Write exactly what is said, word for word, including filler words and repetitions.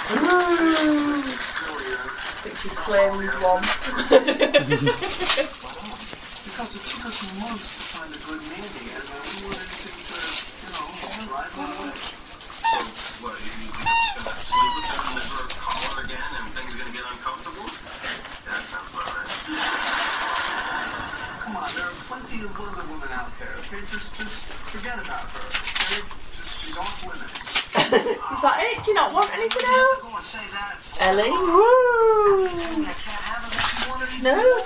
I think she's claimed one. Because it took us months to find a good nanny, and uh, we wanted anything to, you know, drive her away. So, what, you think I'm just going to sleep with her and never call her again and things are going to get uncomfortable? Yeah, that sounds about right. Come on, there are plenty of other women out there, okay? Just, just forget about her, okay? Just, she's off limits. Is that it? Do you not want anything else? Go and say that. Ellie? Woo! I can't have it if you wanted to. No?